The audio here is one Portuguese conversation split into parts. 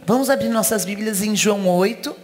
Vamos abrir nossas Bíblias em João 8,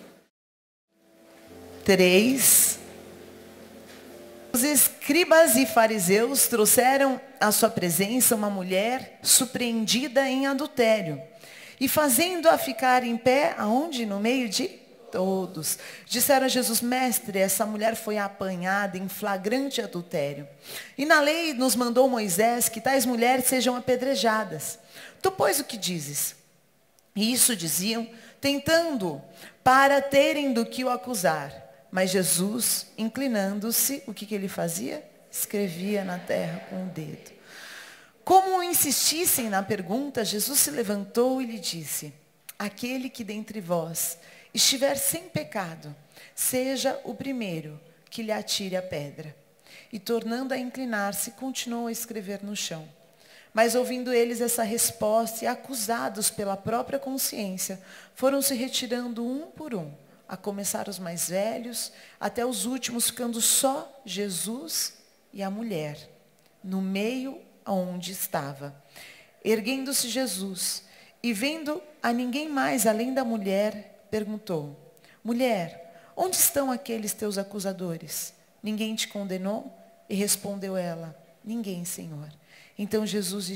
3. Os escribas e fariseus trouxeram à sua presença uma mulher surpreendida em adultério. E fazendo-a ficar em pé, aonde? No meio de todos. Disseram a Jesus: mestre, essa mulher foi apanhada em flagrante adultério. E na lei nos mandou Moisés que tais mulheres sejam apedrejadas. Tu, pois, o que dizes? E isso diziam, tentando, para terem do que o acusar. Mas Jesus, inclinando-se, o que ele fazia? Escrevia na terra com o dedo. Como insistissem na pergunta, Jesus se levantou e lhe disse: aquele que dentre vós estiver sem pecado, seja o primeiro que lhe atire a pedra. E tornando a inclinar-se, continuou a escrever no chão. Mas ouvindo eles essa resposta e acusados pela própria consciência, foram se retirando um por um, a começar os mais velhos, até os últimos, ficando só Jesus e a mulher, no meio onde estava. Erguendo-se Jesus, e vendo a ninguém mais além da mulher, perguntou: mulher, onde estão aqueles teus acusadores? Ninguém te condenou? E respondeu ela: ninguém, Senhor. Então lhe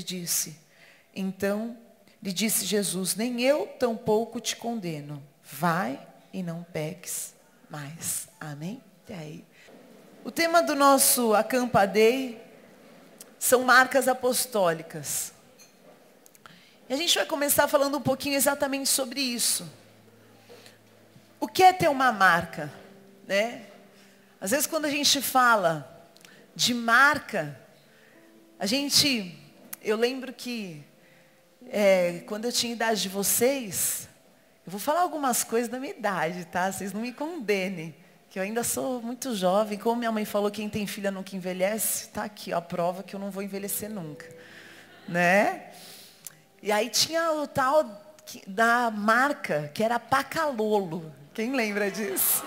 disse Jesus: nem eu tampouco te condeno. Vai e não peques mais. Amém? Até aí. O tema do nosso Acampa Day são marcas apostólicas. E a gente vai começar falando um pouquinho exatamente sobre isso. O que é ter uma marca, né? Às vezes quando a gente fala de marca, eu lembro que quando eu tinha a idade de vocês, eu vou falar algumas coisas da minha idade, tá? Vocês não me condenem, que eu ainda sou muito jovem. Como minha mãe falou, quem tem filha nunca envelhece, tá aqui, ó, a prova que eu não vou envelhecer nunca, né? E aí tinha o tal da marca, que era Pacalolo. Quem lembra disso?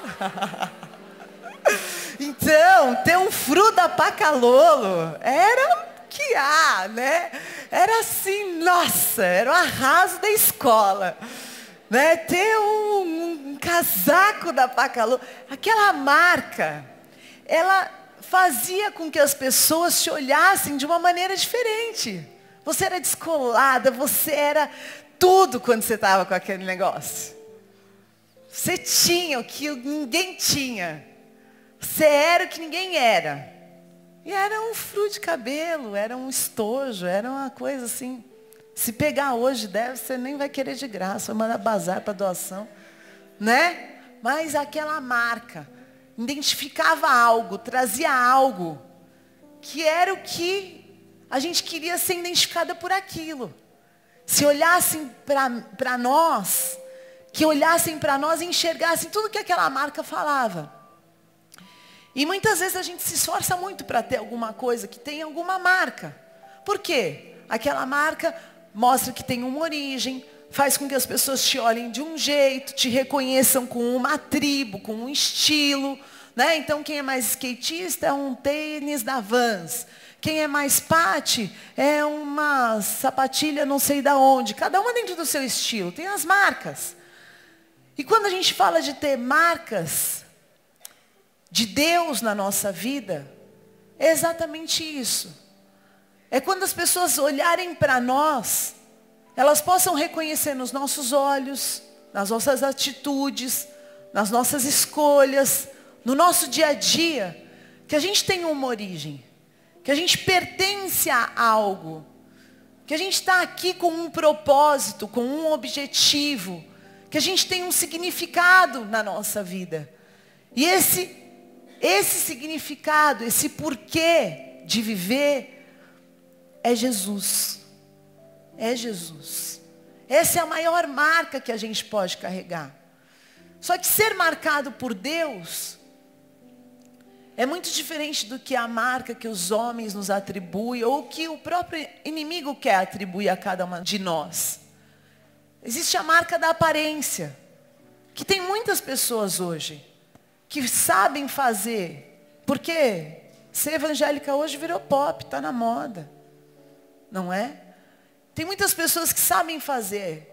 Então, ter um Fruta Pacalolo era né? Era assim, nossa, era o arraso da escola, né? Ter um casaco da Pacalolo, aquela marca, ela fazia com que as pessoas te olhassem de uma maneira diferente. Você era descolada, você era tudo quando você estava com aquele negócio. Você tinha o que ninguém tinha. Você era o que ninguém era. E era um fio de cabelo, era um estojo, era uma coisa assim. Se pegar hoje, você nem vai querer de graça, vai mandar bazar para doação, né? Mas aquela marca identificava algo, trazia algo, que era o que a gente queria ser identificada por aquilo. Se olhassem para nós, que olhassem para nós e enxergassem tudo que aquela marca falava. E muitas vezes a gente se esforça muito para ter alguma coisa que tem alguma marca. Por quê? Aquela marca mostra que tem uma origem, faz com que as pessoas te olhem de um jeito, te reconheçam com uma tribo, com um estilo, né? Então quem é mais skatista é um tênis da Vans. Quem é mais pate é uma sapatilha não sei da onde. Cada uma dentro do seu estilo, tem as marcas. E quando a gente fala de ter marcas de Deus na nossa vida, é exatamente isso. É quando as pessoas olharem para nós, elas possam reconhecer nos nossos olhos, nas nossas atitudes, nas nossas escolhas, no nosso dia a dia, que a gente tem uma origem, que a gente pertence a algo, que a gente está aqui com um propósito, com um objetivo, que a gente tem um significado na nossa vida. E esse significado, esse porquê de viver é Jesus. É Jesus. Essa é a maior marca que a gente pode carregar. Só que ser marcado por Deus é muito diferente do que a marca que os homens nos atribuem ou que o próprio inimigo quer atribuir a cada uma de nós. Existe a marca da aparência, que tem muitas pessoas hoje que sabem fazer, porque ser evangélica hoje virou pop, está na moda, não é? Tem muitas pessoas que sabem fazer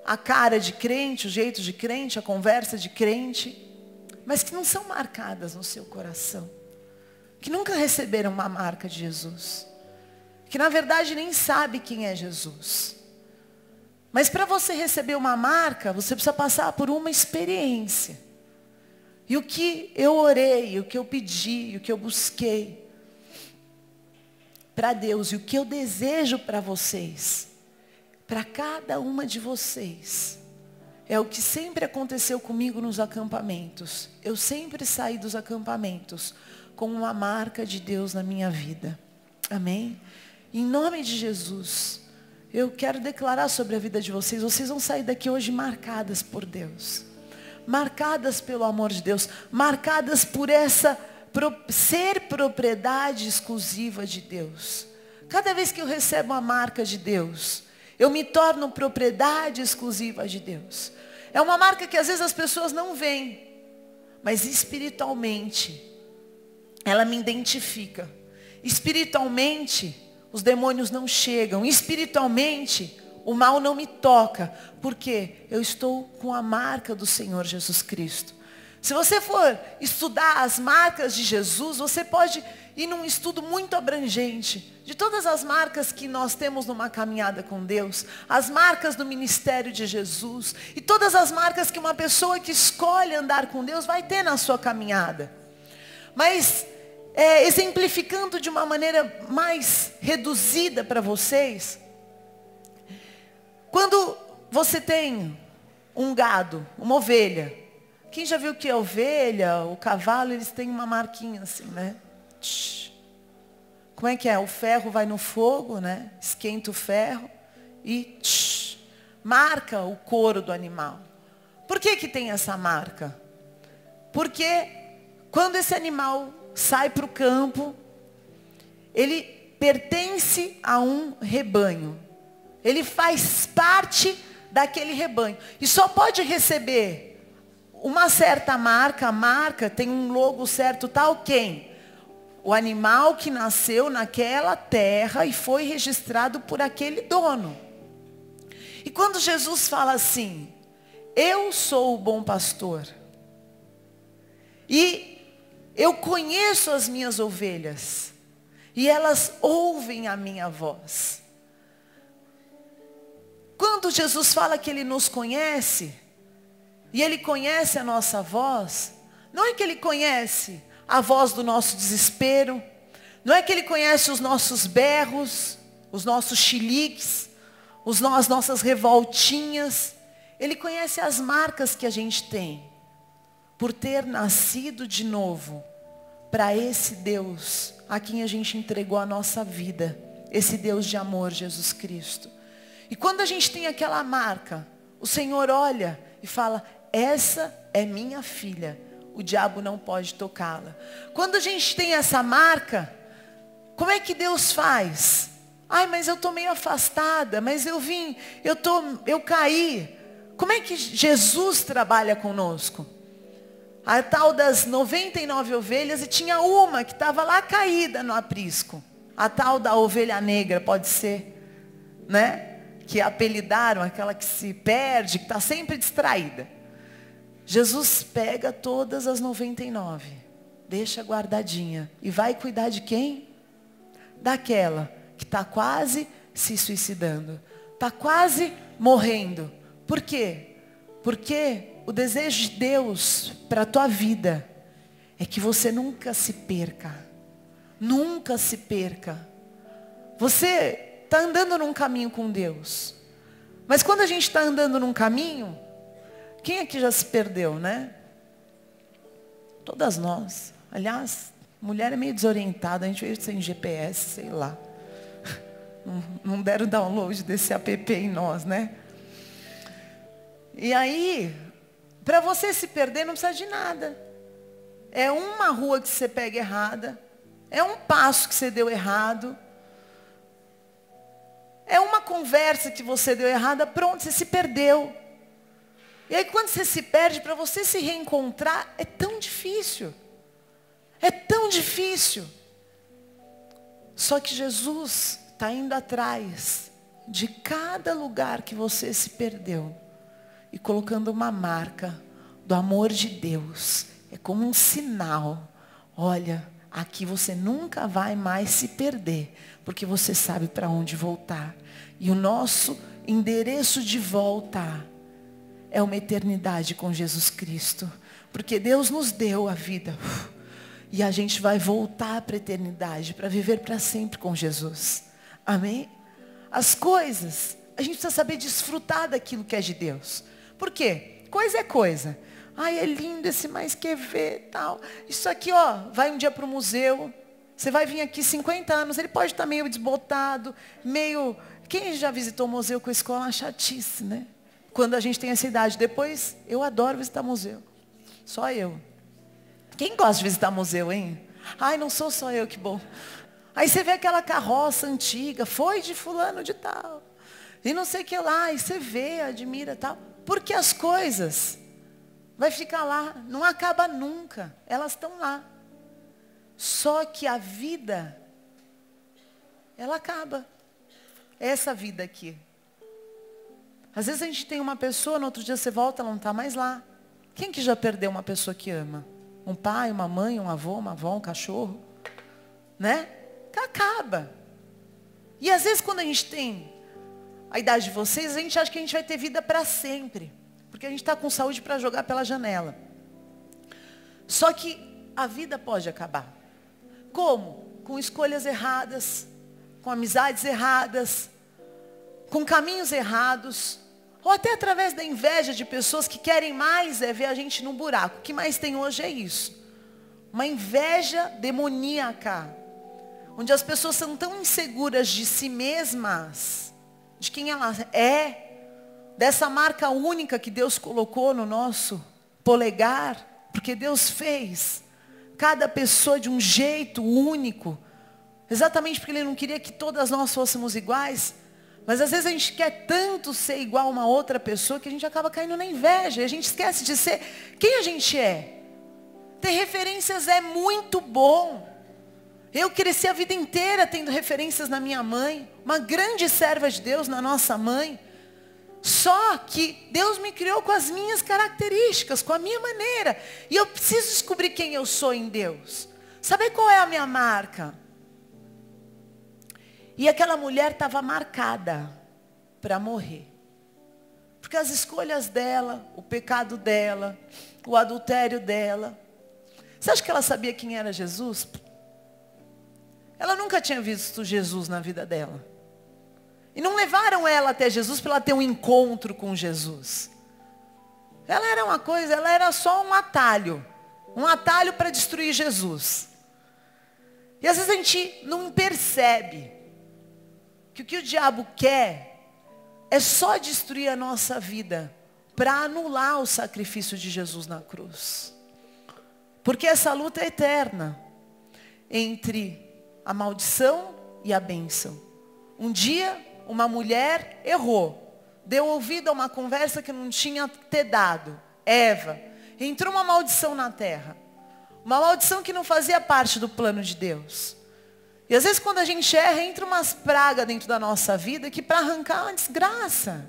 a cara de crente, o jeito de crente, a conversa de crente, mas que não são marcadas no seu coração, que nunca receberam uma marca de Jesus, que na verdade nem sabe quem é Jesus. Mas para você receber uma marca, você precisa passar por uma experiência. E o que eu orei, o que eu pedi, o que eu busquei para Deus, e o que eu desejo para vocês, para cada uma de vocês, é o que sempre aconteceu comigo nos acampamentos. Eu sempre saí dos acampamentos com uma marca de Deus na minha vida. Amém? Em nome de Jesus, eu quero declarar sobre a vida de vocês. Vocês vão sair daqui hoje marcadas por Deus. Marcadas pelo amor de Deus. Marcadas por ser propriedade exclusiva de Deus. Cada vez que eu recebo a marca de Deus, eu me torno propriedade exclusiva de Deus. É uma marca que às vezes as pessoas não veem, mas espiritualmente, ela me identifica. Espiritualmente, os demônios não chegam. Espiritualmente, o mal não me toca. Porque eu estou com a marca do Senhor Jesus Cristo. Se você for estudar as marcas de Jesus, você pode ir num estudo muito abrangente de todas as marcas que nós temos numa caminhada com Deus, as marcas do ministério de Jesus e todas as marcas que uma pessoa que escolhe andar com Deus vai ter na sua caminhada. Mas exemplificando de uma maneira mais reduzida para vocês, quando você tem um gado, uma ovelha, quem já viu que a ovelha, o cavalo, eles têm uma marquinha assim, né? Como é que é? O ferro vai no fogo, né? Esquenta o ferro e marca o couro do animal. Por que que tem essa marca? Porque quando esse animal sai para o campo, ele pertence a um rebanho. Ele faz parte daquele rebanho. E só pode receber uma certa marca, a marca tem um logo certo, tal quem? O animal que nasceu naquela terra e foi registrado por aquele dono. E quando Jesus fala assim, eu sou o bom pastor, e eu conheço as minhas ovelhas, e elas ouvem a minha voz. Quando Jesus fala que Ele nos conhece, e Ele conhece a nossa voz, não é que Ele conhece a voz do nosso desespero, não é que Ele conhece os nossos berros, os nossos chiliques, as nossas revoltinhas. Ele conhece as marcas que a gente tem, por ter nascido de novo, para esse Deus, a quem a gente entregou a nossa vida, esse Deus de amor, Jesus Cristo. E quando a gente tem aquela marca, o Senhor olha e fala, essa é minha filha, o diabo não pode tocá-la. Quando a gente tem essa marca, como é que Deus faz? Ai, mas eu estou meio afastada, mas eu caí. Como é que Jesus trabalha conosco? A tal das 99 ovelhas, e tinha uma que estava lá caída no aprisco. A tal da ovelha negra, pode ser, né? Que apelidaram, aquela que se perde, que está sempre distraída. Jesus pega todas as 99, deixa guardadinha, e vai cuidar de quem? Daquela que está quase se suicidando, está quase morrendo. Por quê? Porque o desejo de Deus para a tua vida é que você nunca se perca. Nunca se perca. Você está andando num caminho com Deus. Mas quando a gente está andando num caminho, quem aqui já se perdeu, né? Todas nós. Aliás, mulher é meio desorientada, a gente veio sem GPS, sei lá. Não deram download desse app em nós, né? E aí, para você se perder, não precisa de nada. É uma rua que você pega errada. É um passo que você deu errado. É uma conversa que você deu errada. Pronto, você se perdeu. E aí quando você se perde, para você se reencontrar, é tão difícil. É tão difícil. Só que Jesus está indo atrás de cada lugar que você se perdeu, e colocando uma marca do amor de Deus. É como um sinal. Olha, aqui você nunca vai mais se perder, porque você sabe para onde voltar. E o nosso endereço de volta é uma eternidade com Jesus Cristo. Porque Deus nos deu a vida. E a gente vai voltar para a eternidade, para viver para sempre com Jesus. Amém? As coisas, a gente precisa saber desfrutar daquilo que é de Deus. Por quê? Coisa é coisa. Ai, é lindo esse mais quer ver, tal. Isso aqui, ó, vai um dia para o museu. Você vai vir aqui 50 anos, ele pode estar meio desbotado, meio... Quem já visitou o museu com a escola? Uma chatice, né? Quando a gente tem essa idade. Depois, eu adoro visitar museu. Só eu. Quem gosta de visitar museu, hein? Ai, não sou só eu, que bom. Aí você vê aquela carroça antiga, foi de fulano de tal. E não sei o que lá, e você vê, admira tal. Porque as coisas vai ficar lá, não acaba nunca. Elas estão lá. Só que a vida, ela acaba. Essa vida aqui. Às vezes a gente tem uma pessoa, no outro dia você volta, ela não está mais lá. Quem que já perdeu uma pessoa que ama? Um pai, uma mãe, um avô, uma avó, um cachorro? Né? Que acaba. E às vezes quando a gente tem a idade de vocês, a gente acha que a gente vai ter vida para sempre. Porque a gente está com saúde para jogar pela janela. Só que a vida pode acabar. Como? Com escolhas erradas, com amizades erradas, com caminhos errados, ou até através da inveja de pessoas que querem mais ver a gente num buraco. O que mais tem hoje é isso. Uma inveja demoníaca, onde as pessoas são tão inseguras de si mesmas, de quem ela é, dessa marca única que Deus colocou no nosso polegar, porque Deus fez cada pessoa de um jeito único, exatamente porque Ele não queria que todas nós fôssemos iguais. Mas às vezes a gente quer tanto ser igual a uma outra pessoa que a gente acaba caindo na inveja. E a gente esquece de ser quem a gente é. Ter referências é muito bom. Eu cresci a vida inteira tendo referências na minha mãe. Uma grande serva de Deus na nossa mãe. Só que Deus me criou com as minhas características, com a minha maneira. E eu preciso descobrir quem eu sou em Deus. Saber qual é a minha marca? E aquela mulher estava marcada para morrer. Porque as escolhas dela, o pecado dela, o adultério dela. Você acha que ela sabia quem era Jesus? Ela nunca tinha visto Jesus na vida dela. E não levaram ela até Jesus para ela ter um encontro com Jesus. Ela era uma coisa, ela era só um atalho. Um atalho para destruir Jesus. E às vezes a gente não percebe que o diabo quer é só destruir a nossa vida para anular o sacrifício de Jesus na cruz. Porque essa luta é eterna entre a maldição e a bênção. Um dia, uma mulher errou, deu ouvido a uma conversa que não tinha ter dado. Eva, entrou uma maldição na terra. Uma maldição que não fazia parte do plano de Deus. E às vezes quando a gente erra, entra umas pragas dentro da nossa vida que para arrancar é uma desgraça.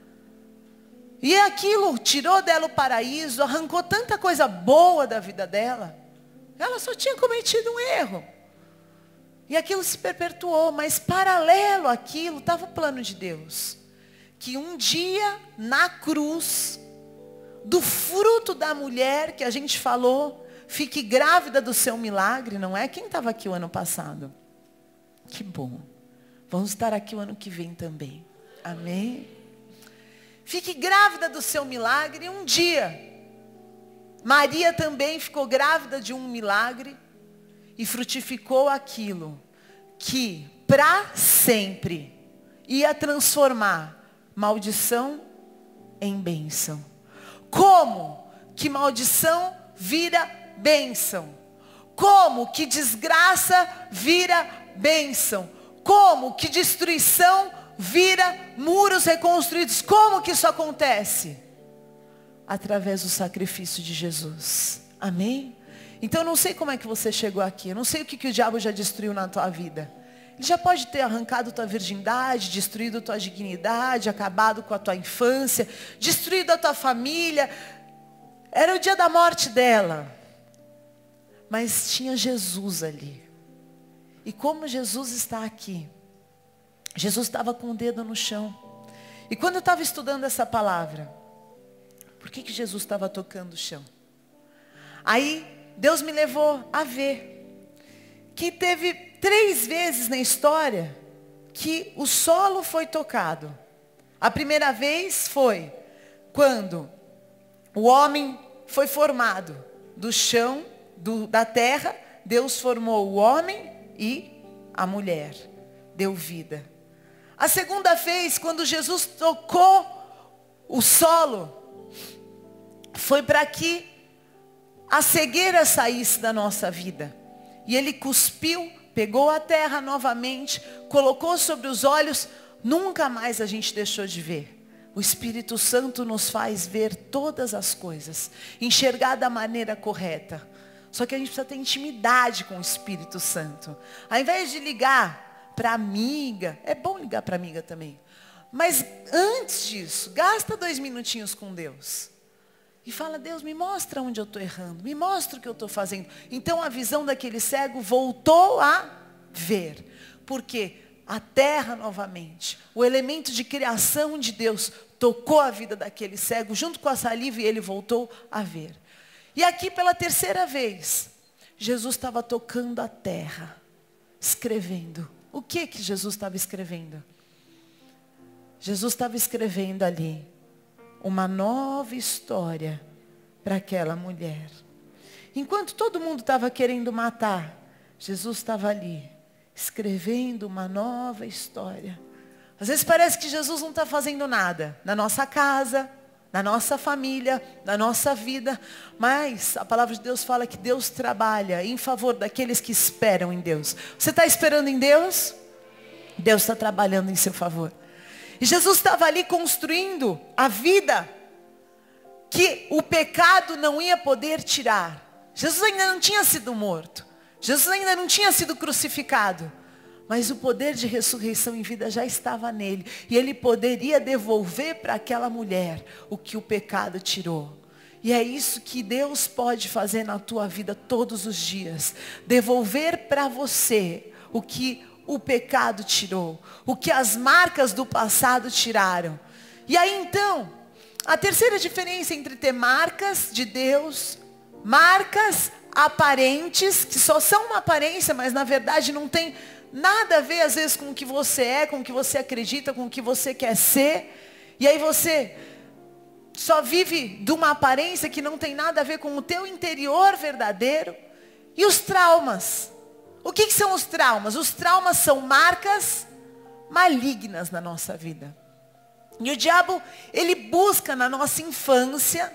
E aquilo tirou dela o paraíso, arrancou tanta coisa boa da vida dela. Ela só tinha cometido um erro. E aquilo se perpetuou, mas paralelo àquilo estava o plano de Deus. Que um dia, na cruz, do fruto da mulher que a gente falou, fique grávida do seu milagre, não é? Quem estava aqui o ano passado? Que bom. Vamos estar aqui o ano que vem também. Amém? Fique grávida do seu milagre um dia. Maria também ficou grávida de um milagre e frutificou aquilo que para sempre ia transformar maldição em bênção. Como que maldição vira bênção? Como que desgraça vira bênção? Como que destruição vira muros reconstruídos? Como que isso acontece? Através do sacrifício de Jesus. Amém? Então eu não sei como é que você chegou aqui. Eu não sei o que o diabo já destruiu na tua vida. Ele já pode ter arrancado tua virgindade, destruído tua dignidade, acabado com a tua infância, destruído a tua família. Era o dia da morte dela. Mas tinha Jesus ali. E como Jesus está aqui, Jesus estava com o dedo no chão. E quando eu estava estudando essa palavra, por que Jesus estava tocando o chão? Aí Deus me levou a ver que teve 3 vezes na história que o solo foi tocado. A primeira vez foi quando o homem foi formado do chão, da terra. Deus formou o homem e a mulher. Deu vida. A segunda vez, quando Jesus tocou o solo, foi para que a cegueira saísse da nossa vida. E ele cuspiu, pegou a terra novamente, colocou sobre os olhos, nunca mais a gente deixou de ver. O Espírito Santo nos faz ver todas as coisas, enxergar da maneira correta. Só que a gente precisa ter intimidade com o Espírito Santo. Ao invés de ligar para amiga, é bom ligar para amiga também. Mas antes disso, gasta 2 minutinhos com Deus. E fala, Deus, me mostra onde eu estou errando. Me mostra o que eu estou fazendo. Então a visão daquele cego voltou a ver. Por quê? A terra novamente, o elemento de criação de Deus, tocou a vida daquele cego, junto com a saliva, e ele voltou a ver. E aqui pela 3ª vez, Jesus estava tocando a terra, escrevendo. O que Jesus estava escrevendo? Jesus estava escrevendo ali uma nova história para aquela mulher. Enquanto todo mundo estava querendo matar, Jesus estava ali, escrevendo uma nova história. Às vezes parece que Jesus não está fazendo nada na nossa casa, na nossa família, na nossa vida. Mas a palavra de Deus fala que Deus trabalha em favor daqueles que esperam em Deus. Você está esperando em Deus? Deus está trabalhando em seu favor. E Jesus estava ali construindo a vida que o pecado não ia poder tirar. Jesus ainda não tinha sido morto. Jesus ainda não tinha sido crucificado. Mas o poder de ressurreição em vida já estava nele. E ele poderia devolver para aquela mulher o que o pecado tirou. E é isso que Deus pode fazer na tua vida todos os dias. Devolver para você o que o pecado tirou. O que as marcas do passado tiraram. E aí então, a terceira diferença entre ter marcas de Deus, marcas aparentes, que só são uma aparência, mas na verdade não tem nada a ver às vezes com o que você é, com o que você acredita, com o que você quer ser. E aí você só vive de uma aparência que não tem nada a ver com o teu interior verdadeiro. E os traumas. O que são os traumas? Os traumas são marcas malignas na nossa vida. E o diabo, ele busca na nossa infância,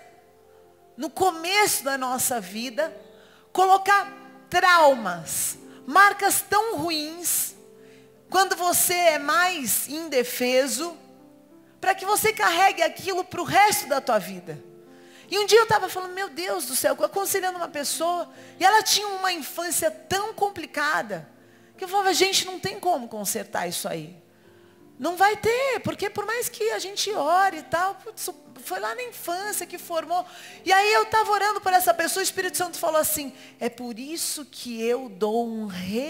no começo da nossa vida, colocar traumas, marcas tão ruins, quando você é mais indefeso, para que você carregue aquilo para o resto da tua vida. E um dia eu estava falando, meu Deus do céu, aconselhando uma pessoa, e ela tinha uma infância tão complicada, que eu falava, gente, não tem como consertar isso aí. Não vai ter, porque por mais que a gente ore e tal, putz, foi lá na infância que formou. E aí eu estava orando por essa pessoa, o Espírito Santo falou assim, é por isso que eu dou um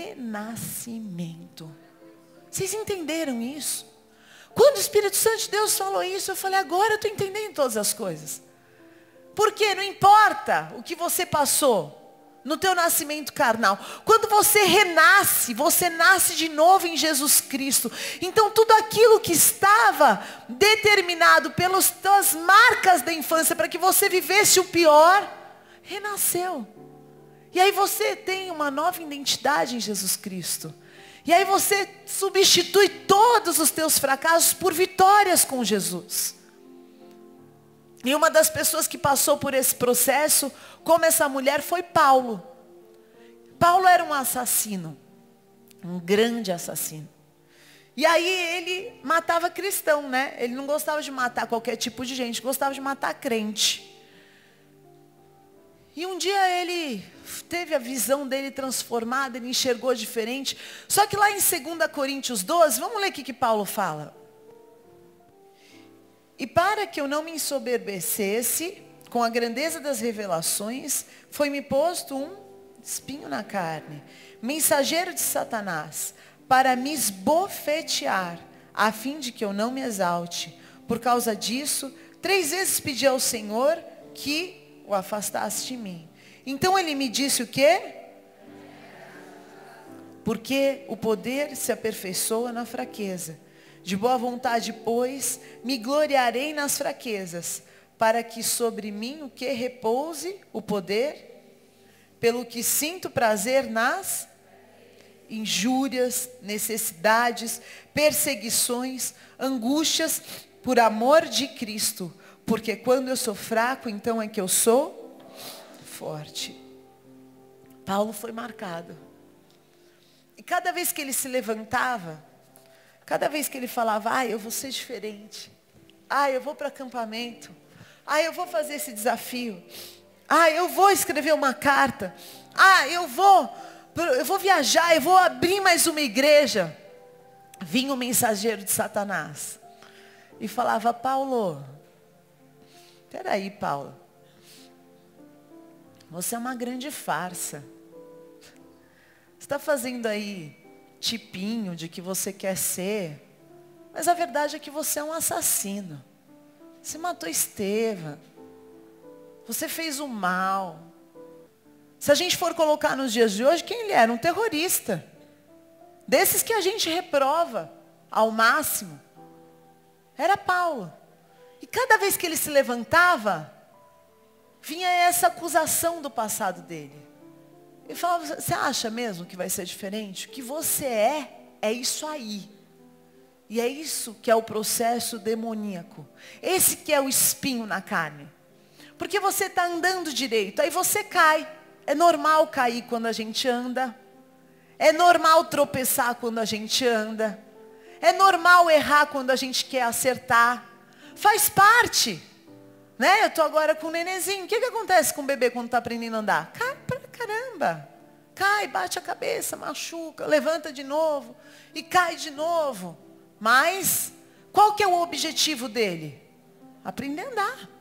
renascimento. Vocês entenderam isso? Quando o Espírito Santo de Deus falou isso, eu falei, agora eu estou entendendo todas as coisas. Porque não importa o que você passou no teu nascimento carnal. Quando você renasce, você nasce de novo em Jesus Cristo. Então tudo aquilo que estava determinado pelas tuas marcas da infância, para que você vivesse o pior, renasceu. E aí você tem uma nova identidade em Jesus Cristo. E aí você substitui todos os teus fracassos por vitórias com Jesus. E uma das pessoas que passou por esse processo, como essa mulher, foi Paulo. Paulo era um assassino, um grande assassino. E aí ele matava cristão, né? Ele não gostava de matar qualquer tipo de gente, gostava de matar crente. E um dia ele teve a visão dele transformada, ele enxergou diferente. Só que lá em 2 Coríntios 12, vamos ler o que Paulo fala. E para que eu não me ensoberbecesse com a grandeza das revelações, foi-me posto um espinho na carne, mensageiro de Satanás, para me esbofetear, a fim de que eu não me exalte. Por causa disso, 3 vezes pedi ao Senhor que o afastasse de mim. Então ele me disse o quê? Porque o poder se aperfeiçoa na fraqueza. De boa vontade, pois, me gloriarei nas fraquezas, para que sobre mim o que repouse o poder, pelo que sinto prazer nas injúrias, necessidades, perseguições, angústias, por amor de Cristo. Porque quando eu sou fraco, então é que eu sou forte. Paulo foi marcado. E cada vez que ele se levantava, cada vez que ele falava, eu vou ser diferente. Eu vou para acampamento. Eu vou fazer esse desafio. Eu vou escrever uma carta. Eu vou viajar, eu vou abrir mais uma igreja. Vinha o mensageiro de Satanás e falava, Paulo, peraí, Paulo, você é uma grande farsa. Você está fazendo aí tipinho de que você quer ser, mas a verdade é que você é um assassino. Você matou Estevão. Você fez o mal. Se a gente for colocar nos dias de hoje, quem ele era? Um terrorista. Desses que a gente reprova ao máximo. Era Paulo. E cada vez que ele se levantava, vinha essa acusação do passado dele. Ele falava, você acha mesmo que vai ser diferente? O que você é isso aí. E é isso que é o processo demoníaco. Esse que é o espinho na carne. Porque você está andando direito, aí você cai. É normal cair quando a gente anda. É normal tropeçar quando a gente anda. É normal errar quando a gente quer acertar. Faz parte. Né? Eu estou agora com o nenenzinho. O que acontece com o bebê quando está aprendendo a andar? Cai pra caramba. Cai, bate a cabeça, machuca, levanta de novo. E cai de novo. Mas, qual que é o objetivo dele? Aprender a andar.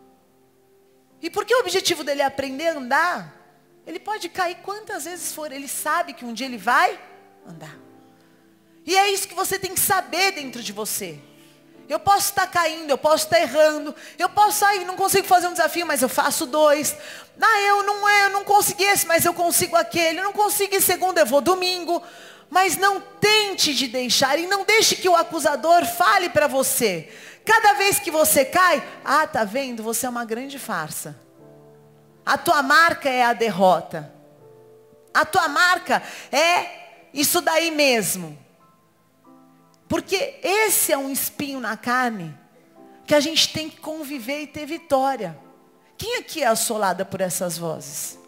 E porque o objetivo dele é aprender a andar, ele pode cair quantas vezes for. Ele sabe que um dia ele vai andar. E é isso que você tem que saber dentro de você. Eu posso estar caindo, eu posso estar errando. Eu posso, não consigo fazer um desafio, mas eu faço 2. Eu não consegui esse, mas eu consigo aquele. Eu não consigo em segunda, eu vou domingo. Mas não tente de deixar, e não deixe que o acusador fale para você. Cada vez que você cai, tá vendo? Você é uma grande farsa. A tua marca é a derrota. A tua marca é isso daí mesmo. Porque esse é um espinho na carne que a gente tem que conviver e ter vitória. Quem aqui é assolada por essas vozes?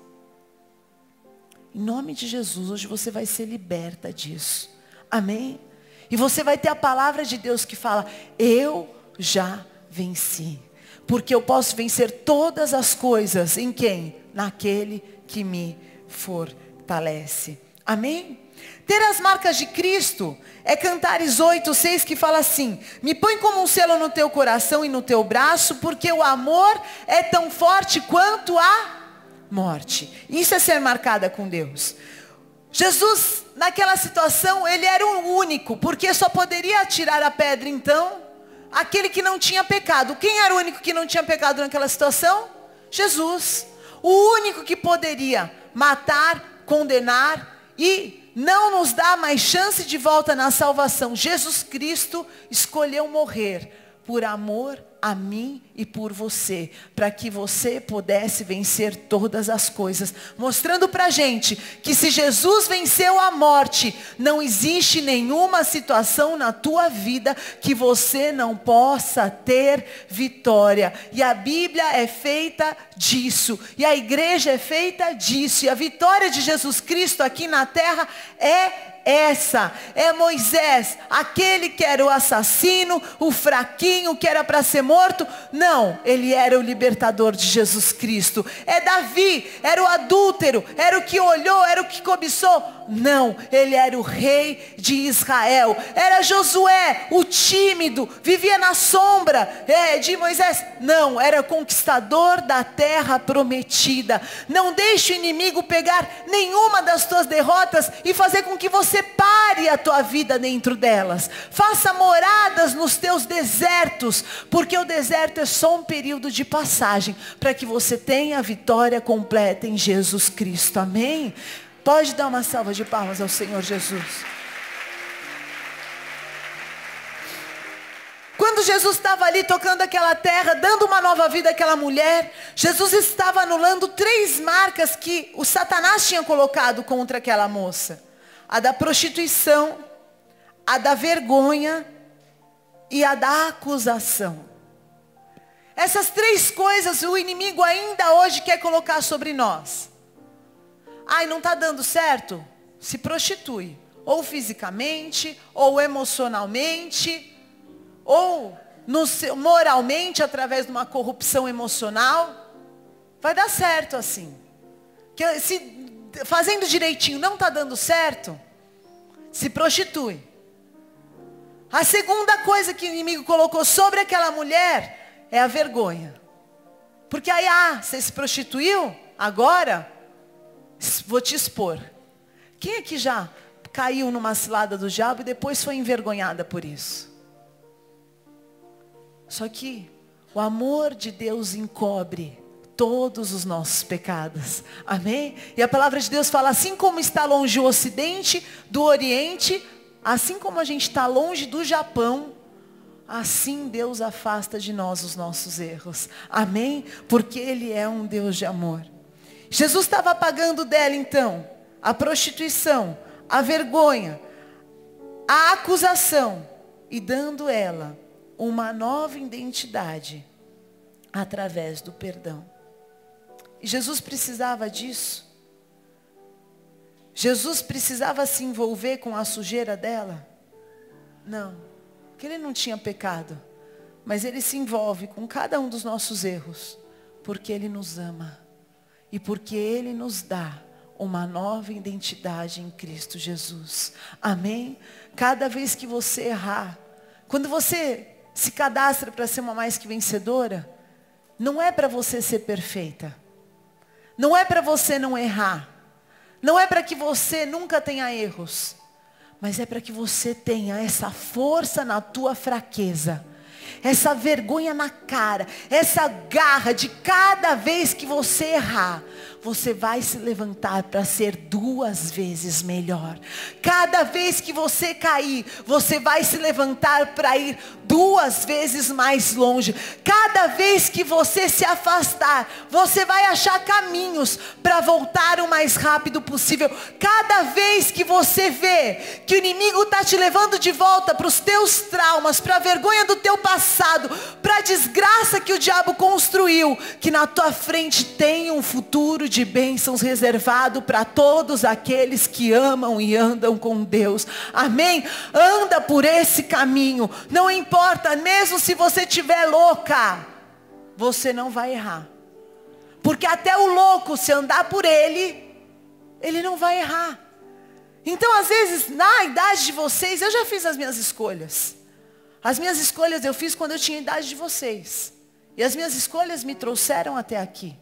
Em nome de Jesus, hoje você vai ser liberta disso. Amém? E você vai ter a palavra de Deus que fala, eu já venci. Porque eu posso vencer todas as coisas em quem? Naquele que me fortalece. Amém? Ter as marcas de Cristo é Cantares 8:6 que fala assim, me põe como um selo no teu coração e no teu braço, porque o amor é tão forte quanto a morte. Isso é ser marcada com Deus. Jesus, naquela situação, ele era o único, porque só poderia atirar a pedra então, aquele que não tinha pecado. Quem era o único que não tinha pecado naquela situação? Jesus. O único que poderia matar, condenar e não nos dar mais chance de volta na salvação. Jesus Cristo escolheu morrer por amor a mim e por você, para que você pudesse vencer todas as coisas, mostrando para a gente que se Jesus venceu a morte, não existe nenhuma situação na tua vida que você não possa ter vitória. E a Bíblia é feita disso, e a igreja é feita disso, e a vitória de Jesus Cristo aqui na terra é Moisés, aquele que era o assassino, o fraquinho, que era para ser morto? Não, ele era o libertador de Jesus Cristo. É Davi, era o adúltero, era o que olhou, era o que cobiçou? Não, ele era o rei de Israel. Era Josué, o tímido, vivia na sombra de Moisés? Não, era conquistador da terra prometida. Não deixe o inimigo pegar nenhuma das tuas derrotas e fazer com que você pare a tua vida dentro delas. Faça moradas nos teus desertos, porque o deserto é só um período de passagem, para que você tenha a vitória completa em Jesus Cristo. Amém? Pode dar uma salva de palmas ao Senhor Jesus. Quando Jesus estava ali tocando aquela terra, dando uma nova vida àquela mulher, Jesus estava anulando 3 marcas que o Satanás tinha colocado contra aquela moça: a da prostituição, a da vergonha e a da acusação. Essas 3 coisas o inimigo ainda hoje quer colocar sobre nós. Ai, não está dando certo? Se prostitui, ou fisicamente, ou emocionalmente, ou moralmente, através de uma corrupção emocional. Vai dar certo assim. Se fazendo direitinho não está dando certo, se prostitui. A segunda coisa que o inimigo colocou sobre aquela mulher é a vergonha. Porque aí, você se prostituiu? Agora, vou te expor. Quem aqui já caiu numa cilada do diabo e depois foi envergonhada por isso? Só que o amor de Deus encobre todos os nossos pecados. Amém? E a palavra de Deus fala: assim como está longe o Ocidente do Oriente, assim como a gente está longe do Japão, assim Deus afasta de nós os nossos erros. Amém? Porque Ele é um Deus de amor. Jesus estava apagando dela então a prostituição, a vergonha, a acusação, e dando ela uma nova identidade através do perdão. E Jesus precisava disso. Jesus precisava se envolver com a sujeira dela? Não, porque ele não tinha pecado. Mas ele se envolve com cada um dos nossos erros, porque ele nos ama. E porque ele nos dá uma nova identidade em Cristo Jesus. Amém? Cada vez que você errar, quando você se cadastra para ser uma mais que vencedora, não é para você ser perfeita. Não é para você não errar. Não é para que você nunca tenha erros. Mas é para que você tenha essa força na tua fraqueza. Essa vergonha na cara, essa garra de cada vez que você errar, você vai se levantar para ser 2 vezes melhor. Cada vez que você cair, você vai se levantar para ir 2 vezes mais longe. Cada vez que você se afastar, você vai achar caminhos para voltar o mais rápido possível. Cada vez que você vê que o inimigo está te levando de volta para os teus traumas, para a vergonha do teu passado, para a desgraça que o diabo construiu, que na tua frente tem um futuro de bênçãos reservado para todos aqueles que amam e andam com Deus. Amém? Anda por esse caminho. Não importa, mesmo se você estiver louca, você não vai errar. Porque até o louco, se andar por ele, ele não vai errar. Então, às vezes, na idade de vocês, eu já fiz as minhas escolhas. As minhas escolhas eu fiz quando eu tinha a idade de vocês. E as minhas escolhas me trouxeram até aqui.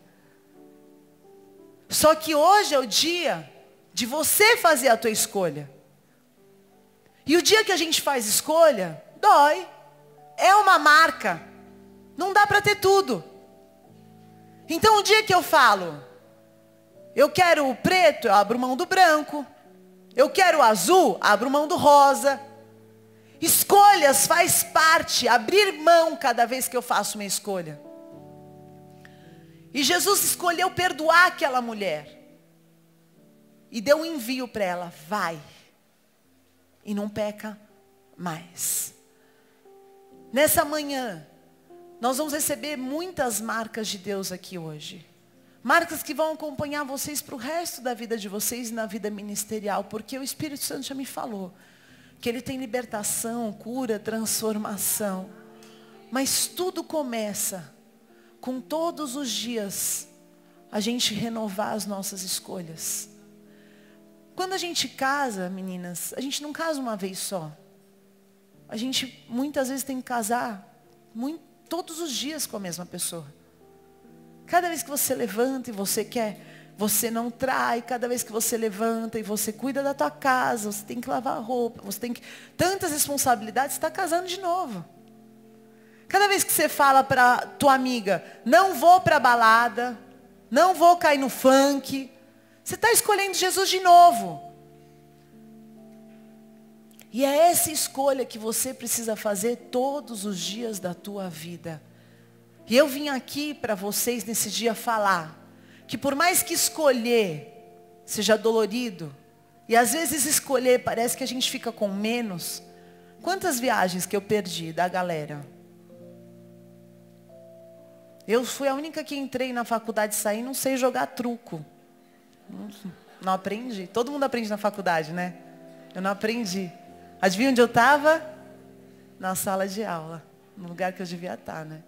Só que hoje é o dia de você fazer a tua escolha. E o dia que a gente faz escolha, dói. É uma marca. Não dá para ter tudo. Então o dia que eu falo, eu quero o preto, eu abro mão do branco. Eu quero o azul, abro mão do rosa. Escolhas faz parte, abrir mão cada vez que eu faço uma escolha. E Jesus escolheu perdoar aquela mulher. E deu um envio para ela, vai. E não peca mais. Nessa manhã, nós vamos receber muitas marcas de Deus aqui hoje. Marcas que vão acompanhar vocês para o resto da vida de vocês e na vida ministerial. Porque o Espírito Santo já me falou que Ele tem libertação, cura, transformação Mas tudo começa com todos os dias a gente renovar as nossas escolhas. Quando a gente casa, meninas, a gente não casa uma vez só. A gente muitas vezes tem que casar todos os dias com a mesma pessoa. Cada vez que você levanta e você quer, você não trai. Cada vez que você levanta e você cuida da tua casa, você tem que lavar a roupa, você tem que... Tantas responsabilidades, você está casando de novo. Cada vez que você fala para tua amiga, não vou para a balada, não vou cair no funk, você está escolhendo Jesus de novo. E é essa escolha que você precisa fazer todos os dias da tua vida. E eu vim aqui para vocês nesse dia falar que por mais que escolher seja dolorido, e às vezes escolher parece que a gente fica com menos. Quantas viagens que eu perdi da galera? Eu fui a única que entrei na faculdade e saí, não sei jogar truco. Não aprendi. Todo mundo aprende na faculdade, né? Eu não aprendi. Adivinha onde eu estava? Na sala de aula. No lugar que eu devia estar, né?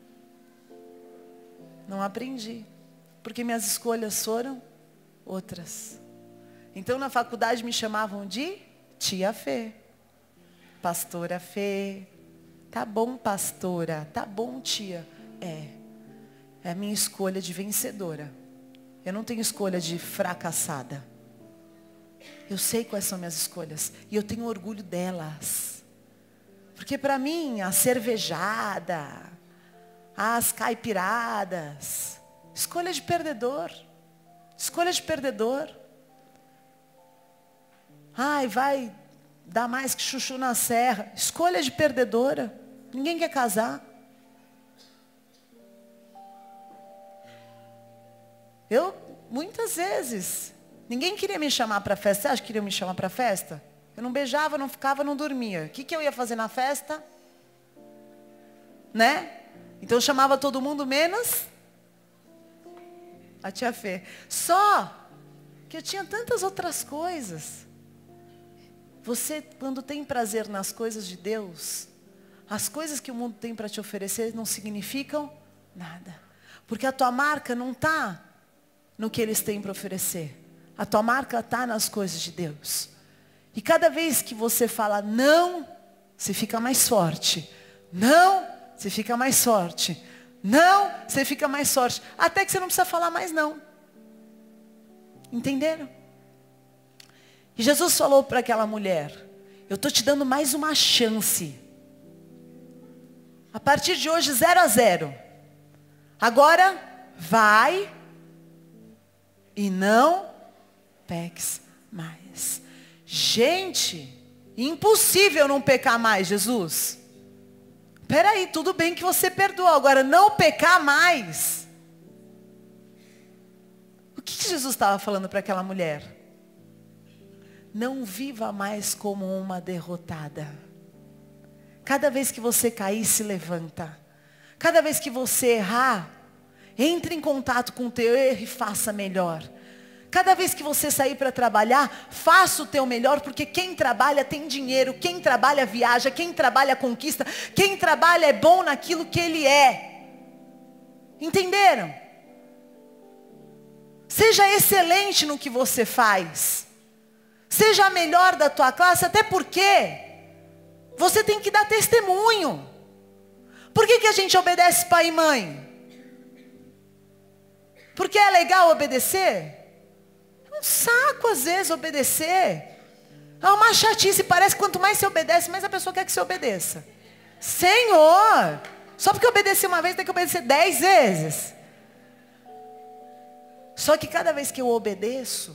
Não aprendi. Porque minhas escolhas foram outras. Então na faculdade me chamavam de tia Fê. Pastora Fê. Tá bom, pastora. Tá bom, tia. É a minha escolha de vencedora. Eu não tenho escolha de fracassada. Eu sei quais são minhas escolhas. E eu tenho orgulho delas. Porque para mim, a cervejada, as caipiradas, escolha de perdedor. Escolha de perdedor. Ai, vai dar mais que chuchu na serra. Escolha de perdedora. Ninguém quer casar. Eu, muitas vezes, ninguém queria me chamar para festa. Você acha que queriam me chamar para festa? Eu não beijava, não ficava, não dormia. O que eu ia fazer na festa? Né? Então eu chamava todo mundo menos a tia Fê. Só que eu tinha tantas outras coisas. Você, quando tem prazer nas coisas de Deus, as coisas que o mundo tem para te oferecer não significam nada. Porque a tua marca não está no que eles têm para oferecer. A tua marca está nas coisas de Deus. E cada vez que você fala não, você fica mais forte. Não, você fica mais forte. Não, você fica mais forte. Até que você não precisa falar mais não. Entenderam? E Jesus falou para aquela mulher, eu estou te dando mais uma chance. A partir de hoje, 0-0. Agora, vai e não peques mais. Gente, impossível não pecar mais, Jesus. Peraí, tudo bem que você perdoou. Agora, não pecar mais. O que Jesus estava falando para aquela mulher? Não viva mais como uma derrotada. Cada vez que você cair, se levanta. Cada vez que você errar, entre em contato com o teu erro e faça melhor. Cada vez que você sair para trabalhar, faça o teu melhor, porque quem trabalha tem dinheiro, quem trabalha viaja, quem trabalha conquista, quem trabalha é bom naquilo que ele é. Entenderam? Seja excelente no que você faz. Seja a melhor da tua classe, até porque você tem que dar testemunho. Por que a gente obedece pai e mãe? Porque é legal obedecer? É um saco às vezes obedecer. É uma chatice, parece que quanto mais você obedece, mais a pessoa quer que você obedeça. Senhor, só porque eu obedeci uma vez, tem que obedecer 10 vezes. Só que cada vez que eu obedeço,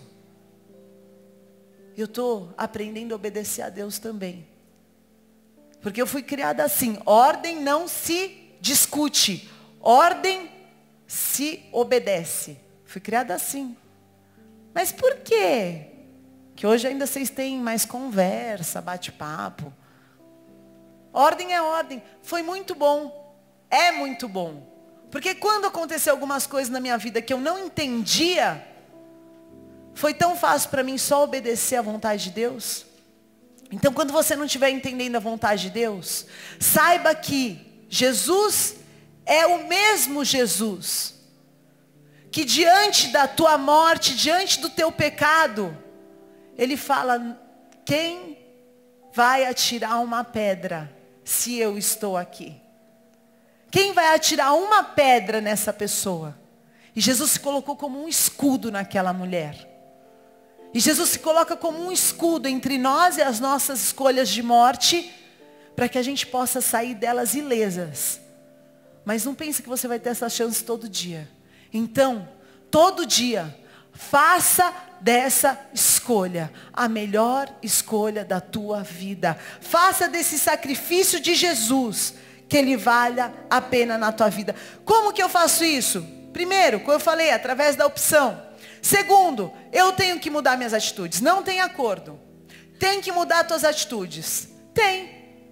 eu estou aprendendo a obedecer a Deus também. Porque eu fui criada assim, ordem não se discute, ordem se obedece. Fui criada assim. Mas por quê? Que hoje ainda vocês têm mais conversa, bate-papo. Ordem é ordem. Foi muito bom. É muito bom. Porque quando aconteceu algumas coisas na minha vida que eu não entendia, foi tão fácil para mim só obedecer à vontade de Deus. Então quando você não estiver entendendo a vontade de Deus, saiba que Jesus é o mesmo Jesus que diante da tua morte, diante do teu pecado, ele fala: quem vai atirar uma pedra se eu estou aqui? Quem vai atirar uma pedra nessa pessoa? E Jesus se colocou como um escudo naquela mulher. E Jesus se coloca como um escudo entre nós e as nossas escolhas de morte, para que a gente possa sair delas ilesas. Mas não pense que você vai ter essa chance todo dia. Então, todo dia, faça dessa escolha a melhor escolha da tua vida. Faça desse sacrifício de Jesus que ele valha a pena na tua vida. Como que eu faço isso? Primeiro, como eu falei, através da opção. Segundo, eu tenho que mudar minhas atitudes. Não tem acordo. Tem que mudar as tuas atitudes. Tem.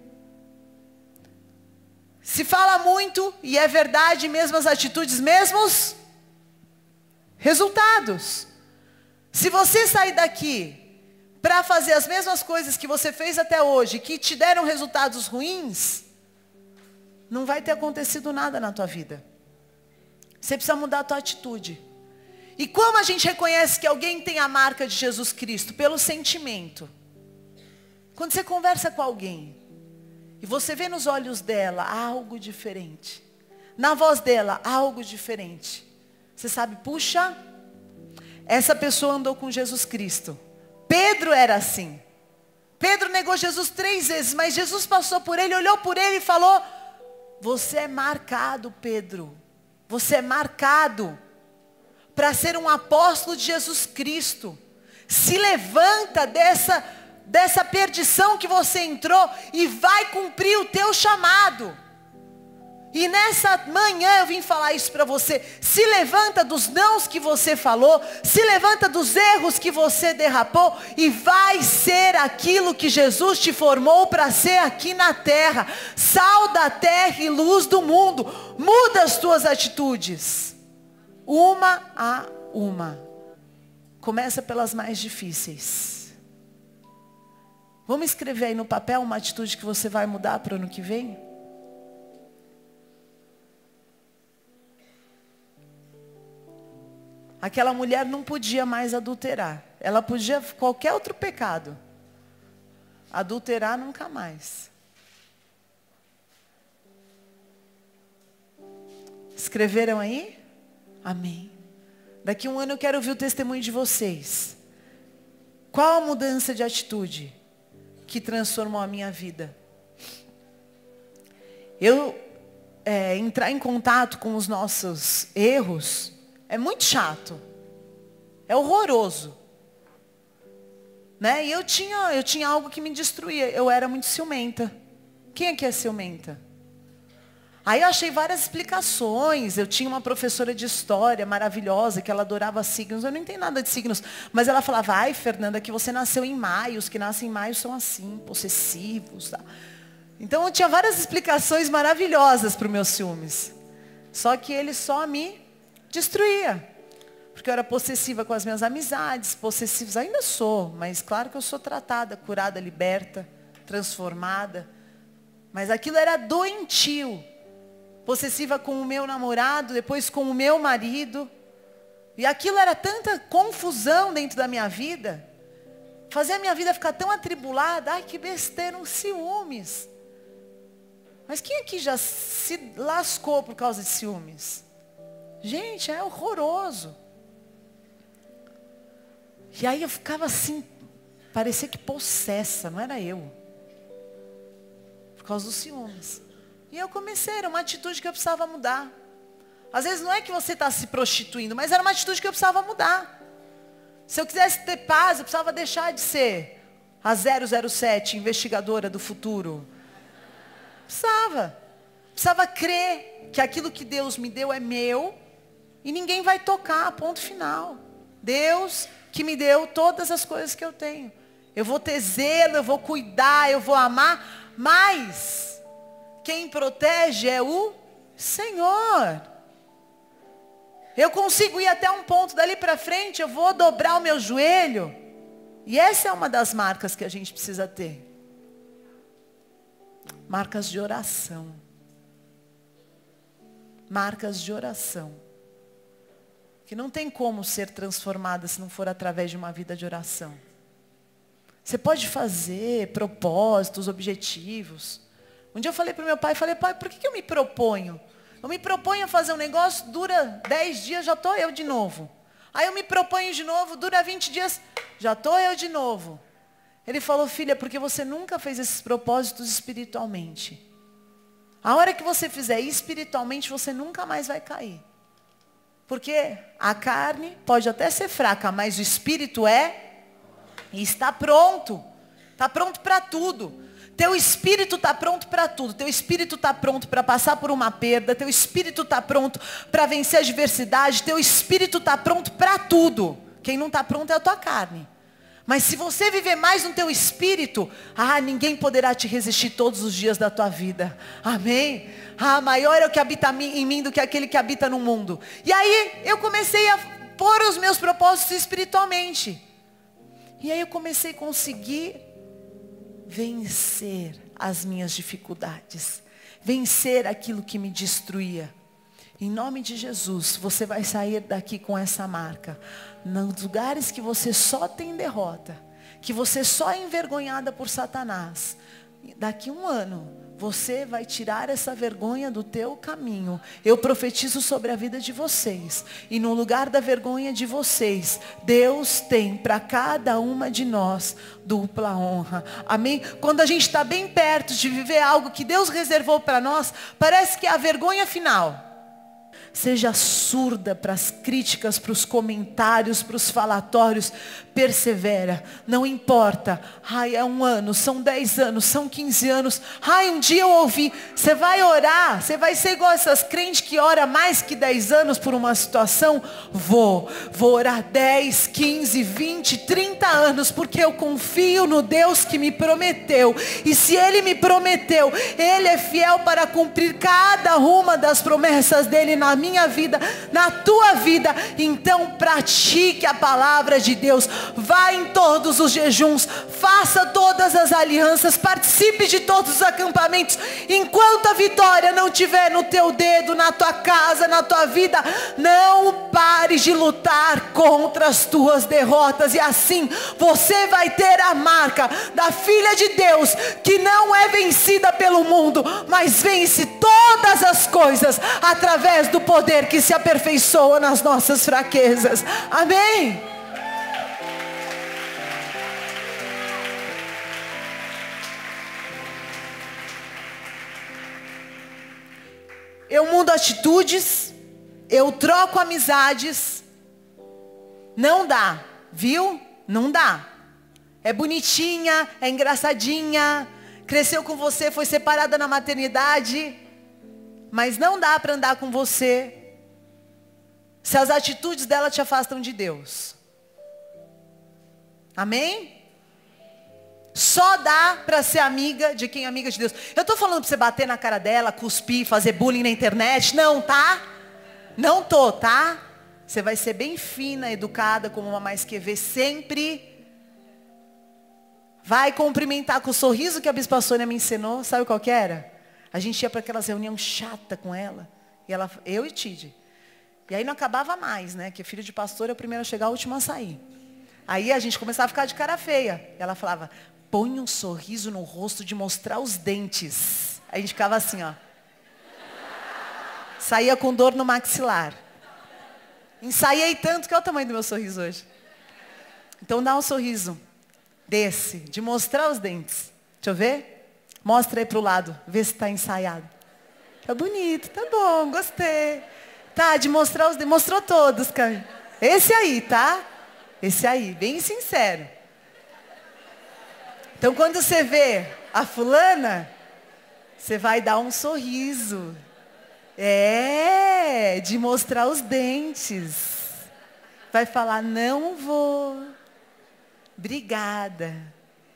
Se fala muito e é verdade, mesmas atitudes, mesmos resultados. Se você sair daqui para fazer as mesmas coisas que você fez até hoje, que te deram resultados ruins, não vai ter acontecido nada na tua vida. Você precisa mudar a tua atitude. E como a gente reconhece que alguém tem a marca de Jesus Cristo? Pelo sentimento. Quando você conversa com alguém e você vê nos olhos dela algo diferente, na voz dela algo diferente, você sabe, puxa, essa pessoa andou com Jesus Cristo. Pedro era assim. Pedro negou Jesus 3 vezes, mas Jesus passou por ele, olhou por ele e falou: você é marcado, Pedro. Você é marcado para ser um apóstolo de Jesus Cristo. Se levanta dessa perdição que você entrou e vai cumprir o teu chamado. E nessa manhã eu vim falar isso para você. Se levanta dos nãos que você falou, se levanta dos erros que você derrapou e vai ser aquilo que Jesus te formou para ser aqui na terra. Sal da terra e luz do mundo. Muda as tuas atitudes. Uma a uma. Começa pelas mais difíceis. Vamos escrever aí no papel uma atitude que você vai mudar para o ano que vem? Aquela mulher não podia mais adulterar. Ela podia qualquer outro pecado. Adulterar nunca mais. Escreveram aí? Amém. Daqui a um ano eu quero ouvir o testemunho de vocês. Qual a mudança de atitude que transformou a minha vida? Entrar em contato com os nossos erros é muito chato. É horroroso. Né? E eu tinha algo que me destruía. Eu era muito ciumenta. Quem aqui é ciumenta? Aí eu achei várias explicações. Eu tinha uma professora de história maravilhosa, que ela adorava signos. Eu não entendo nada de signos. Mas ela falava: ai, Fernanda, que você nasceu em maio. Os que nascem em maio são assim, possessivos. Tá? Então eu tinha várias explicações maravilhosas para os meus ciúmes. Só que ele só me destruía. Porque eu era possessiva com as minhas amizades, possessivos, ainda sou, mas claro que eu sou tratada, curada, liberta, transformada. Mas aquilo era doentio. Possessiva com o meu namorado, depois com o meu marido. E aquilo era tanta confusão dentro da minha vida. Fazia a minha vida ficar tão atribulada. Ai, que besteira, uns ciúmes. Mas quem aqui já se lascou por causa de ciúmes? Gente, é horroroso. E aí eu ficava assim, parecia que possessa, não era eu. Por causa dos ciúmes. E eu comecei, era uma atitude que eu precisava mudar. Às vezes não é que você está se prostituindo, mas era uma atitude que eu precisava mudar. Se eu quisesse ter paz, eu precisava deixar de ser a 007, investigadora do futuro. Precisava crer que aquilo que Deus me deu é meu e ninguém vai tocar, ponto final. Deus que me deu todas as coisas que eu tenho. Eu vou ter zelo, eu vou cuidar, eu vou amar, mas quem protege é o Senhor. Eu consigo ir até um ponto, dali para frente eu vou dobrar o meu joelho. E essa é uma das marcas que a gente precisa ter. Marcas de oração. marcas de oração. Que não tem como ser transformada se não for através de uma vida de oração. Você pode fazer propósitos, objetivos. Um dia eu falei para o meu pai, pai, por que eu me proponho? Eu me proponho a fazer um negócio, dura 10 dias, já estou eu de novo. Aí eu me proponho de novo, dura 20 dias, já estou eu de novo. Ele falou, filha, porque você nunca fez esses propósitos espiritualmente. A hora que você fizer espiritualmente, você nunca mais vai cair. Porque a carne pode até ser fraca, mas o espírito e está pronto. Está pronto para tudo. Teu espírito está pronto para tudo. Teu espírito está pronto para passar por uma perda. Teu espírito está pronto para vencer a adversidade. Teu espírito está pronto para tudo. Quem não está pronto é a tua carne. Mas se você viver mais no teu espírito, ninguém poderá te resistir todos os dias da tua vida. Amém? Maior é o que habita em mim do que aquele que habita no mundo. E aí eu comecei a pôr os meus propósitos espiritualmente. E aí eu comecei a conseguir vencer as minhas dificuldades. Vencer aquilo que me destruía. Em nome de Jesus, você vai sair daqui com essa marca. Nos lugares que você só tem derrota, que você só é envergonhada por Satanás, daqui um ano, você vai tirar essa vergonha do teu caminho. Eu profetizo sobre a vida de vocês. E no lugar da vergonha de vocês, Deus tem para cada uma de nós dupla honra. Amém? Quando a gente está bem perto de viver algo que Deus reservou para nós, parece que é a vergonha final. Seja surda para as críticas, para os comentários, para os falatórios. Persevera, não importa. É 1 ano, são 10 anos, são 15 anos. Um dia eu ouvi, você vai orar, você vai ser igual essas crentes que oram mais que 10 anos por uma situação? Vou orar 10, 15, 20, 30 anos, porque eu confio no Deus que me prometeu. E se Ele me prometeu, Ele é fiel para cumprir cada uma das promessas dEle na minha vida, na tua vida. Então pratique a palavra de Deus. Vá em todos os jejuns, faça todas as alianças, participe de todos os acampamentos. Enquanto a vitória não estiver no teu dedo, na tua casa, na tua vida, não pare de lutar contra as tuas derrotas. E assim você vai ter a marca da filha de Deus, que não é vencida pelo mundo, mas vence todas as coisas através do poder que se aperfeiçoa nas nossas fraquezas. Amém? Eu mudo atitudes, eu troco amizades. Não dá, viu? Não dá. É bonitinha, é engraçadinha, cresceu com você, foi separada na maternidade, mas não dá para andar com você se as atitudes dela te afastam de Deus. Amém? Só dá para ser amiga de quem é amiga de Deus. Eu estou falando para você bater na cara dela, cuspir, fazer bullying na internet. Não, tá? Não tô, tá? Você vai ser bem fina, educada, como uma mais que vê sempre. Vai cumprimentar com o sorriso que a Bispa Sônia me ensinou. Sabe qual que era? A gente ia para aquelas reuniões chata com ela. E ela, eu e Tide. E aí não acabava mais, né? Que filho de pastor é o primeiro a chegar, o último a sair. Aí a gente começava a ficar de cara feia. E ela falava, põe um sorriso no rosto de mostrar os dentes. Aí a gente ficava assim, ó. Saía com dor no maxilar. Ensaiei tanto que é o tamanho do meu sorriso hoje. Então dá um sorriso desse, de mostrar os dentes. Deixa eu ver. Mostra aí pro lado, vê se está ensaiado. Tá bonito, tá bom, gostei. Tá, de mostrar os dentes. Mostrou todos, cara. Esse aí, tá? Esse aí, bem sincero. Então quando você vê a fulana, você vai dar um sorriso. De mostrar os dentes. Vai falar, não vou. Obrigada.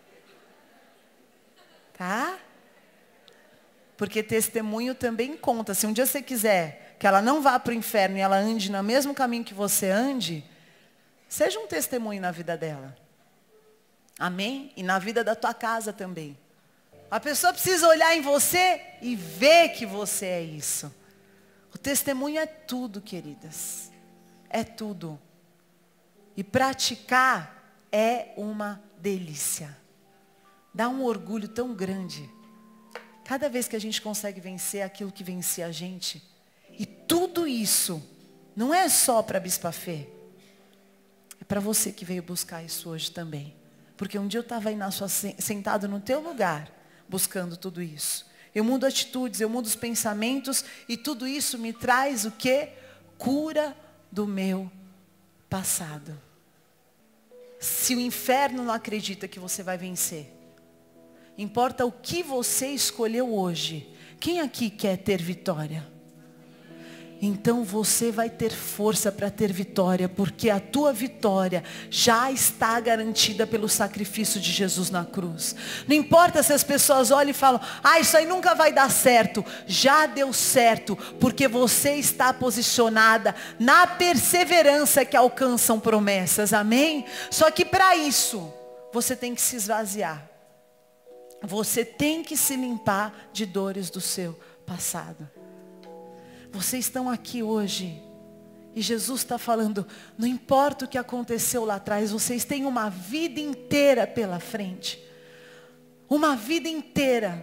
Tá? Porque testemunho também conta. Se um dia você quiser que ela não vá para o inferno e ela ande no mesmo caminho que você ande, seja um testemunho na vida dela. Amém? E na vida da tua casa também. A pessoa precisa olhar em você e ver que você é isso. O testemunho é tudo, queridas. É tudo. E praticar é uma delícia. Dá um orgulho tão grande. Cada vez que a gente consegue vencer aquilo que vencia a gente. E tudo isso não é só para a Bispa Fê. É para você que veio buscar isso hoje também. Porque um dia eu estava aí sentado no teu lugar, buscando tudo isso. Eu mudo atitudes, eu mudo os pensamentos, e tudo isso me traz o quê? Cura do meu passado. Se o inferno não acredita que você vai vencer, importa o que você escolheu hoje. Quem aqui quer ter vitória? Então você vai ter força para ter vitória, porque a tua vitória já está garantida pelo sacrifício de Jesus na cruz. Não importa se as pessoas olham e falam, isso aí nunca vai dar certo. Já deu certo, porque você está posicionada na perseverança que alcançam promessas, amém? Só que para isso, você tem que se esvaziar. Você tem que se limpar de dores do seu passado. Vocês estão aqui hoje e Jesus está falando, não importa o que aconteceu lá atrás, vocês têm uma vida inteira pela frente. Uma vida inteira.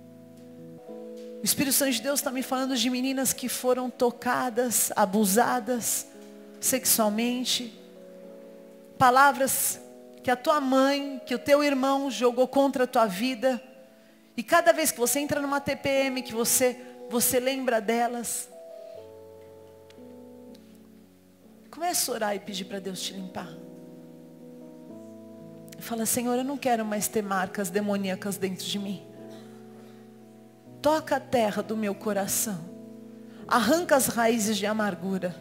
O Espírito Santo de Deus está me falando de meninas que foram tocadas, abusadas sexualmente. Palavras que a tua mãe, que o teu irmão jogou contra a tua vida. E cada vez que você entra numa TPM, que você lembra delas. Começa a orar e pedir para Deus te limpar. Fala, Senhor, eu não quero mais ter marcas demoníacas dentro de mim. Toca a terra do meu coração. Arranca as raízes de amargura.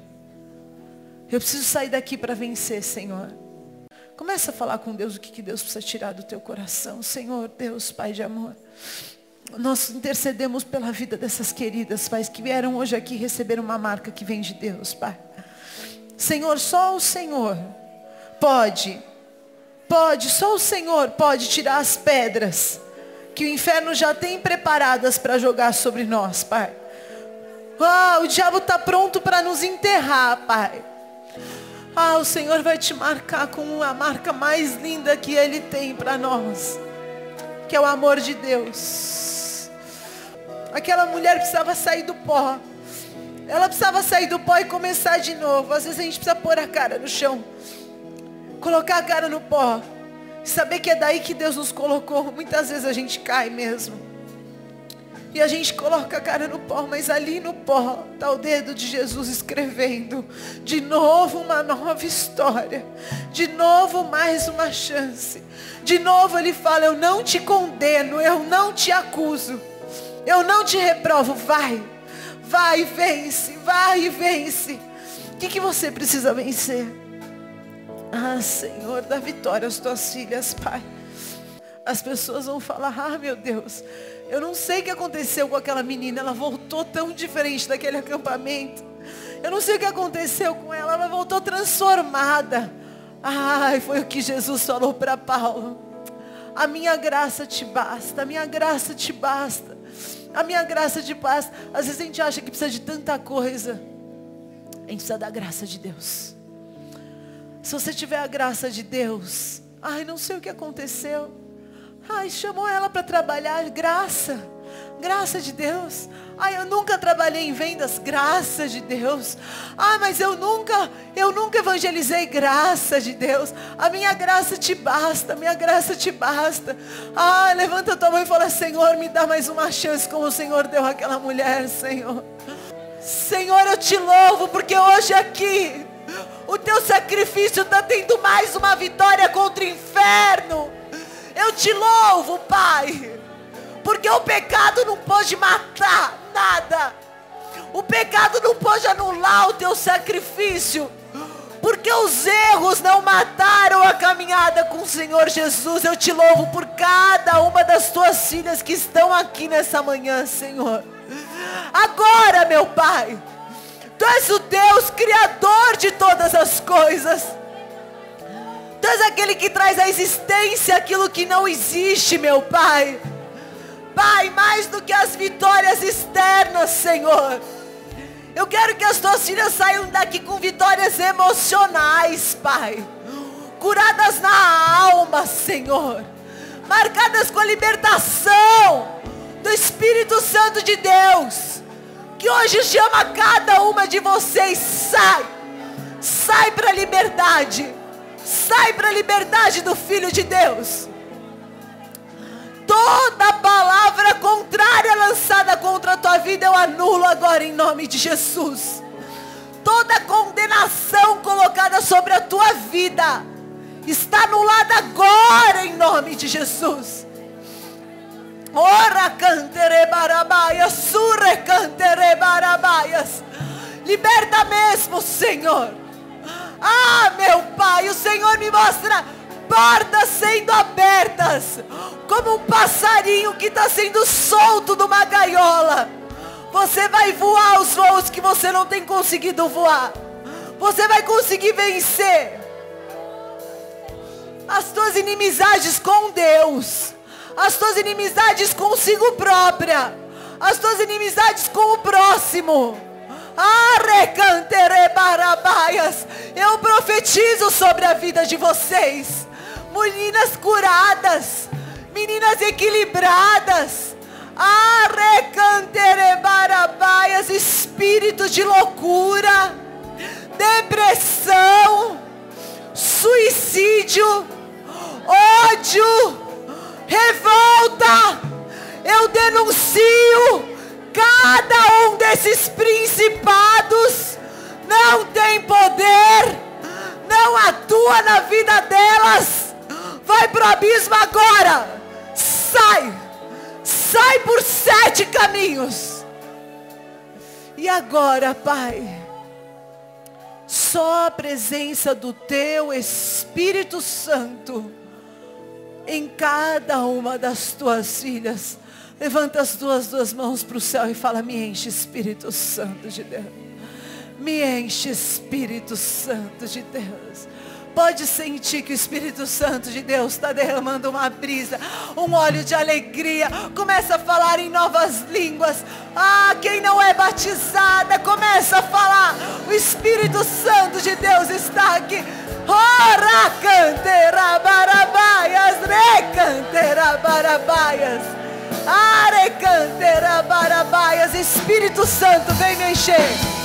Eu preciso sair daqui para vencer, Senhor. Começa a falar com Deus o que Deus precisa tirar do teu coração. Senhor, Deus, Pai de amor. Nós intercedemos pela vida dessas queridas, Pai, que vieram hoje aqui receber uma marca que vem de Deus, Pai. Senhor, só o Senhor pode, só o Senhor pode tirar as pedras que o inferno já tem preparadas para jogar sobre nós, Pai. O diabo está pronto para nos enterrar, Pai. O Senhor vai te marcar com a marca mais linda que Ele tem para nós, que é o amor de Deus. Aquela mulher precisava sair do pó. Ela precisava sair do pó e começar de novo. Às vezes a gente precisa pôr a cara no chão, colocar a cara no pó, saber que é daí que Deus nos colocou. Muitas vezes a gente cai mesmo, e a gente coloca a cara no pó, mas ali no pó está o dedo de Jesus escrevendo de novo uma nova história, de novo mais uma chance. De novo Ele fala, eu não te condeno, eu não te acuso, eu não te reprovo. Vai e vence, vai e vence. O que você precisa vencer? Senhor, dá vitória às tuas filhas, Pai. As pessoas vão falar, meu Deus, eu não sei o que aconteceu com aquela menina, ela voltou tão diferente daquele acampamento. Eu não sei o que aconteceu com ela, ela voltou transformada. Foi o que Jesus falou para Paulo. A minha graça te basta, a minha graça te basta. A minha graça te basta. Às vezes a gente acha que precisa de tanta coisa. A gente precisa da graça de Deus. Se você tiver a graça de Deus, não sei o que aconteceu. Chamou ela para trabalhar, graça de Deus. Eu nunca trabalhei em vendas, graça de Deus. Mas eu nunca evangelizei, graça de Deus. A minha graça te basta, a minha graça te basta. Levanta a tua mão e fala, Senhor, me dá mais uma chance, como o Senhor deu àquela mulher, Senhor. Senhor, eu te louvo, porque hoje aqui, o teu sacrifício está tendo mais uma vitória contra o inferno. Eu te louvo, Pai, porque o pecado não pode matar nada. O pecado não pode anular o teu sacrifício, porque os erros não mataram a caminhada com o Senhor Jesus. Eu te louvo por cada uma das tuas filhas que estão aqui nessa manhã, Senhor. Agora, meu Pai, Tu és o Deus criador de todas as coisas. Tu és aquele que traz à existência aquilo que não existe, meu Pai. Pai, mais do que as vitórias externas, Senhor, Eu quero que as tuas filhas saiam daqui com vitórias emocionais, Pai. Curadas na alma, Senhor. Marcadas com a libertação do Espírito Santo de Deus. Que hoje chama cada uma de vocês. Sai para a liberdade. Sai para a liberdade do Filho de Deus. Toda palavra contrária lançada contra a tua vida eu anulo agora em nome de Jesus. Toda condenação colocada sobre a tua vida está anulada agora em nome de Jesus. Ora cantere barabaias, surre cantere barabaias. Liberta mesmo, Senhor. Ah, meu Pai, o Senhor me mostra portas sendo abertas, como um passarinho que está sendo solto de uma gaiola. Você vai voar os voos que você não tem conseguido voar. Você vai conseguir vencer as tuas inimizades com Deus, as tuas inimizades consigo própria, as tuas inimizades com o próximo. Eu profetizo sobre a vida de vocês, meninas curadas, meninas equilibradas. Espírito de loucura, depressão, suicídio, ódio, revolta, eu denuncio. Cada um desses principados não tem poder, não atua na vida delas. Vai para o abismo agora. Sai por 7 caminhos. E agora, Pai, só a presença do Teu Espírito Santo em cada uma das Tuas filhas. Levanta as duas mãos para o céu e fala: me enche, Espírito Santo de Deus. Me enche, Espírito Santo de Deus. Pode sentir que o Espírito Santo de Deus está derramando uma brisa, um óleo de alegria. Começa a falar em novas línguas. Quem não é batizada, começa a falar. O Espírito Santo de Deus está aqui. Ora cantera barabaias, recantera barabaias. Arecantera barabaias. Espírito Santo, vem me encher.